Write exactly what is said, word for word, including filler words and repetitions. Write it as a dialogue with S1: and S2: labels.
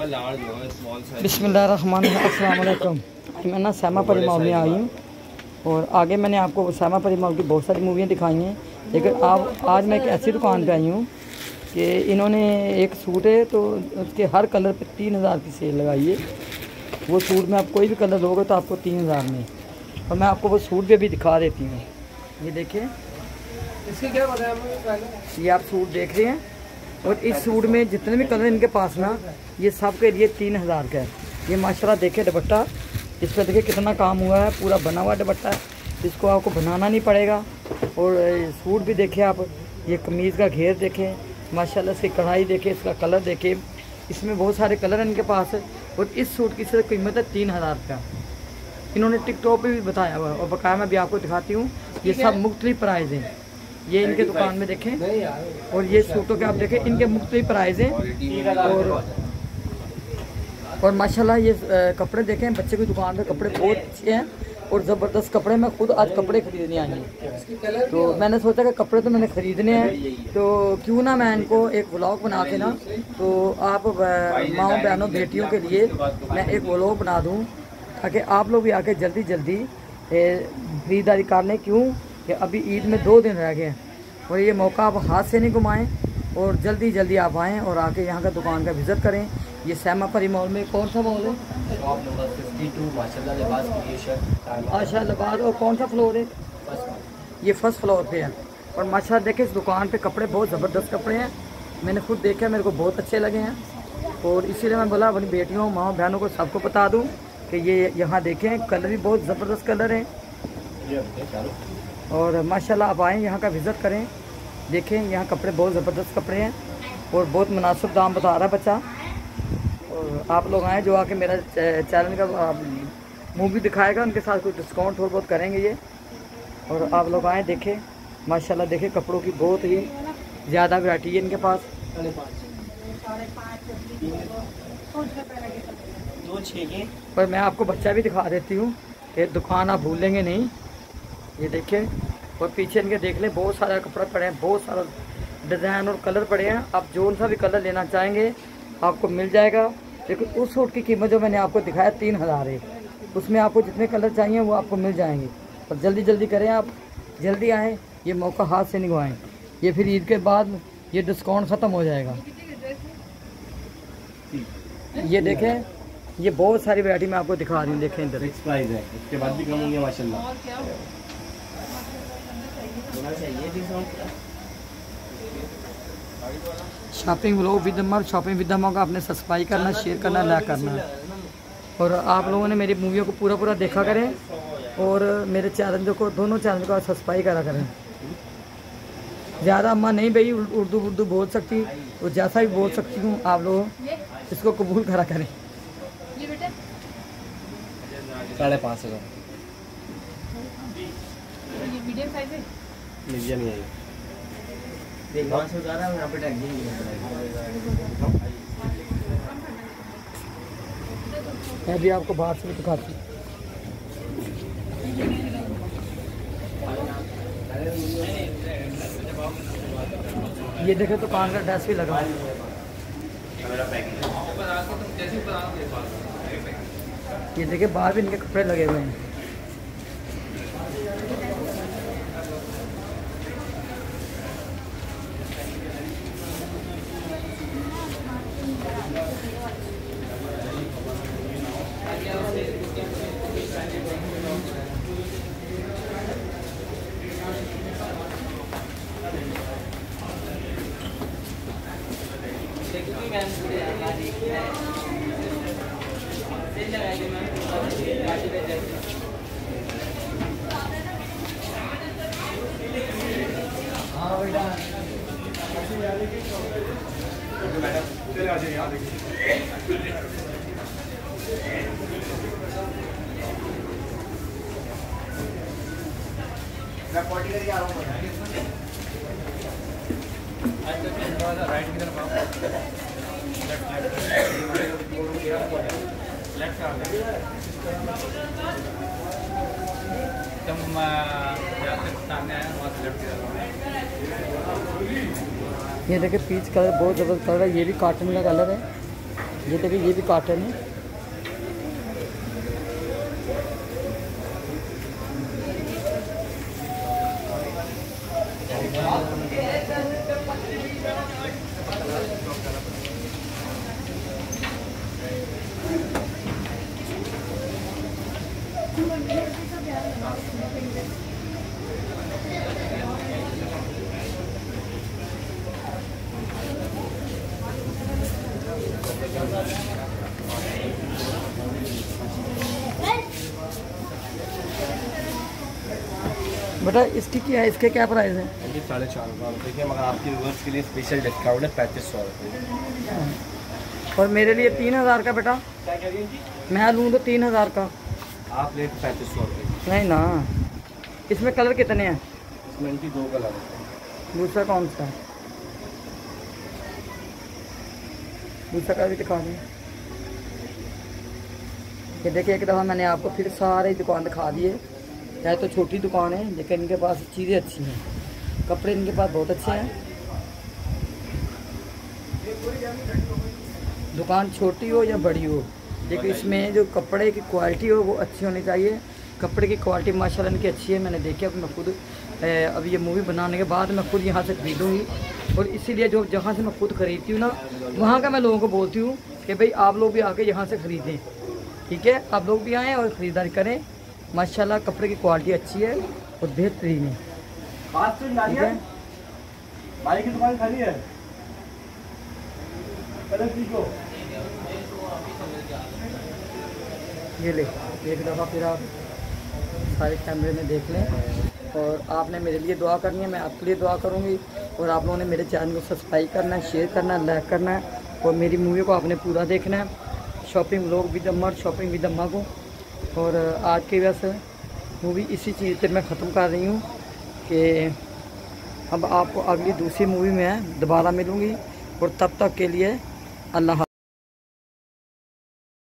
S1: बिस्मिल्लाहिर्रहमानिर्रहीम। मैं ना सैमा परी मॉल में आई हूँ और आगे मैंने आपको सैमा परी मॉल की बहुत सारी मूवियाँ दिखाई हैं, लेकिन आप आज मैं एक ऐसी दुकान पे आई हूँ कि इन्होंने एक सूट है तो उसके हर कलर पे तीन हज़ार की सेल लगाई है। वो सूट में आप कोई भी कलर लोगे तो आपको तीन हज़ार में, और मैं आपको वो सूट भी अभी दिखा देती हूँ। ये देखिए,
S2: इसके क्या बताया पहले?
S1: ये आप सूट देख रहे हैं, और इस सूट में जितने भी कलर इनके पास ना, ये सब के लिए तीन हज़ार का है। ये माशाल्लाह देखिए दुपट्टा, इस पर देखिए कितना काम हुआ है, पूरा बना हुआ दुपट्टा है, इसको आपको बनाना नहीं पड़ेगा। और सूट भी देखिए आप, ये कमीज़ का घेर देखें, माशाल्लाह इसकी कढ़ाई देखें, इसका कलर देखें, इसमें बहुत सारे कलर हैं इनके पास। और इस सूट की सिर्फ कीमत है तीन हज़ार का। इन्होंने टिकटॉक पे भी बताया हुआ है, और बकाया मैं भी आपको दिखाती हूँ। ये सब मुख्तलिफ प्राइस हैं, ये इनके दुकान में देखें, और ये सूटों के आप देखें, इनके मुख्तलिफ प्राइस हैं। और और माशाल्लाह ये कपड़े देखें, बच्चे की दुकान पे कपड़े बहुत अच्छे हैं और ज़बरदस्त कपड़े। मैं खुद आज कपड़े खरीदने आई हूँ, तो मैंने सोचा कि कपड़े तो मैंने ख़रीदने हैं, तो क्यों ना मैं इनको एक व्लॉग बना के ना, तो आप माँओं बहनों बेटियों के लिए मैं एक व्लॉग बना दूँ, ताकि आप लोग भी आके जल्दी जल्दी खरीदारी कर लें। क्यों कि अभी ईद में दो दिन रह गए हैं, और ये मौका आप हाथ से नहीं घुमाएँ, और जल्दी जल्दी आप आएँ और आके यहाँ का दुकान का विज़िट करें। ये सैमा परी मॉल में कौन सा मॉल है?
S2: शॉप नंबर बावन, माशाल्लाह लिबास क्रिएशन।
S1: अच्छा लिबास, और कौन सा फ्लोर है? ये फर्स्ट फ्लोर पे है। और माशाल्लाह देखिए इस दुकान पे कपड़े बहुत ज़बरदस्त कपड़े हैं, मैंने खुद देखे, मेरे को बहुत अच्छे लगे हैं। और इसीलिए मैं बोला अपनी बेटियों माँ बहनों को सबको बता दूँ कि ये यहाँ देखें, कलर भी बहुत ज़बरदस्त कलर हैं। और माशाल्लाह आप आएँ, यहाँ का विज़िट करें, देखें यहाँ कपड़े बहुत ज़बरदस्त कपड़े हैं, और बहुत मुनासिब दाम बता रहा है बच्चा। और आप लोग आएँ जो आके मेरा चैनल का मूवी दिखाएगा, उनके साथ कुछ डिस्काउंट थोड़ा बहुत करेंगे ये। और आप लोग आएँ देखें, माशाल्लाह देखें कपड़ों की बहुत ही ज़्यादा वैरायटी है इनके पास। पर मैं आपको बच्चा भी दिखा देती हूँ कि दुकान आप भूलेंगे नहीं। ये देखें, और पीछे इनके देख लें, बहुत सारा कपड़ा पड़े हैं, बहुत सारा डिज़ाइन और कलर पड़े हैं। आप जो सा भी कलर लेना चाहेंगे आपको मिल जाएगा। लेकिन उस सूट की कीमत जो मैंने आपको दिखाया तीन हज़ार है, उसमें आपको जितने कलर चाहिए वो आपको मिल जाएंगे। और जल्दी जल्दी करें, आप जल्दी आएँ, ये मौका हाथ से नहीं गवाएं। ये फिर ईद के बाद ये डिस्काउंट ख़त्म हो जाएगा। ये देखें, ये बहुत सारी वैरायटी मैं आपको दिखा रही हूँ, देखें इधर
S2: प्राइस है, इसके बाद भी कम होंगे माशाल्लाह।
S1: Shopping vlog with Amar, shopping with Amar का आपने सब्सक्राइब करना, शेयर करना, लाइक करना। और आप लोगों ने मेरी मूवियों को पूरा पूरा देखा करें, और मेरे चैनल को, दोनों चैनल को सब्सक्राइब करा करें। ज़्यादा अम्मा नहीं भाई उर्दू उर्दू बोल सकती, तो जैसा भी बोल सकती हूँ आप लोग इसको कबूल करा करें।
S2: साढ़े पाँच सौ मीडियम ही है।
S1: मैं भी आपको बाहर से भी दिखाती हूँ। ये देखे तो कान का ड्रेस भी लगा है। ये देखिए बाहर भी इनके कपड़े लगे हुए हैं।
S2: राइट की तरफ
S1: ये देखिए पीच कलर बहुत ज़बरदस्त कलर है, ये भी कॉटन का कलर है। ये देखिए ये भी कॉटन है। बेटा इसकी क्या है, इसके क्या प्राइस है?
S2: ये साढ़े चार हज़ार देखिए, मगर आपकी व्यूअर्स के लिए स्पेशल डिस्काउंट है पैंतीस सौ रुपये।
S1: और मेरे लिए तीन हज़ार का बेटा,
S2: क्या कह रही हैं जी?
S1: मैं लूँ तो तीन हज़ार का।
S2: आप ले पैंतीस सौ रुपये।
S1: नहीं ना, इसमें कलर कितने हैं?
S2: इसमें इनकी दो कलर है।
S1: दूसरा कौन सा है? दूसरा का भी दिखा दें। ये देखिए एक दफ़ा मैंने आपको फिर सारे दुकान दिखा दिए। है तो छोटी दुकान है लेकिन इनके पास चीज़ें अच्छी हैं, कपड़े इनके पास बहुत अच्छे हैं। दुकान छोटी हो या बड़ी हो, लेकिन इसमें जो कपड़े की क्वालिटी हो वो अच्छी होनी चाहिए। कपड़े की क्वालिटी माशाल्लाह इनकी अच्छी है। मैंने देखा कि मैं खुद अब ये मूवी बनाने के बाद मैं खुद यहाँ से खरीदूँगी, और इसीलिए जो जहाँ से मैं खुद खरीदती हूँ ना, वहाँ का मैं लोगों को बोलती हूँ कि भाई आप लोग भी आके यहाँ से ख़रीदें। ठीक है, आप लोग भी आएँ और ख़रीदारी करें। माशाल्लाह कपड़े की क्वालिटी अच्छी है और बेहतरीन है। ठीक है,
S2: भाई की दुकान खाली है।
S1: ये ले एक दफ़ा फिर आप सारे कैमरे में देख लें। और आपने मेरे लिए दुआ करनी है, मैं आपके लिए दुआ करूँगी। और आप लोगों ने मेरे चैनल को सब्सक्राइब करना है, शेयर करना है, लाइक करना है, और मेरी मूवी को आपने पूरा देखना है। Shopping vlog with Amma, shopping with Amma को। और आज की वजह मूवी इसी चीज़ पर मैं ख़त्म कर रही हूँ कि अब आपको अगली दूसरी मूवी में दोबारा मिलूँगी, और तब तक के लिए अल्लाह हाफ़िज़।